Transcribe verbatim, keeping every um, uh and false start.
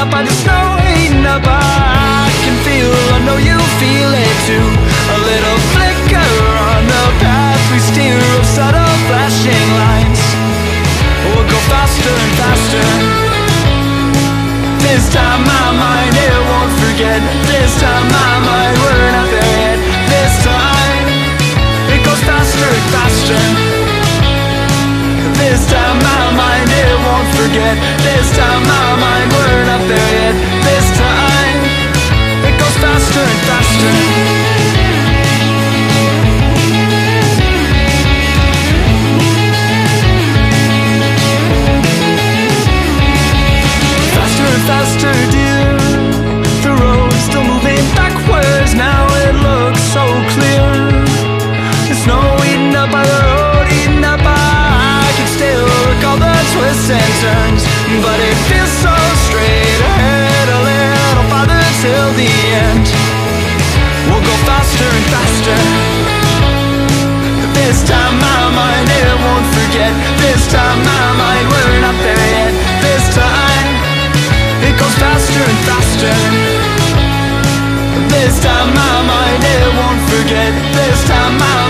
up by the snow, eaten up. I can feel, I know you feel it too. A little flicker on the path we steer of subtle flashing lines. We'll go faster and faster. This time my mind, it won't forget. This time my mind, we're not there yet. This time it goes faster and faster. This time my mind, it won't forget. This time my mind, we're not there yet. This time it goes faster and faster. Faster, dear. The road's still moving backwards. Now it looks so clear. The snow eaten up by the road, eaten up by. I can still recall the twists and turns, but it feels so straight ahead, a little farther till the end. We'll go faster and faster. This time my mind, it won't forget. This time my mind, we're not there yet. This time it goes faster and faster. This time my mind, it won't forget. This time my